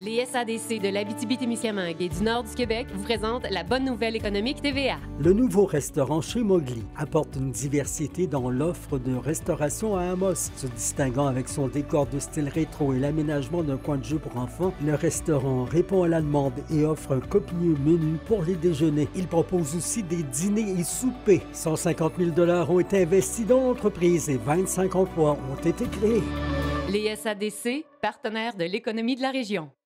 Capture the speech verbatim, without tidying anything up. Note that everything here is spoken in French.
Les S A D C de l'Abitibi-Témiscamingue et du nord du Québec vous présentent la bonne nouvelle économique T V A. Le nouveau restaurant chez Mowgli apporte une diversité dans l'offre de restauration à Amos. Se distinguant avec son décor de style rétro et l'aménagement d'un coin de jeu pour enfants, le restaurant répond à la demande et offre un copieux menu pour les déjeuners. Il propose aussi des dîners et soupers. cent cinquante mille dollars ont été investis dans l'entreprise et vingt-cinq emplois ont été créés. Les S A D C, partenaires de l'économie de la région.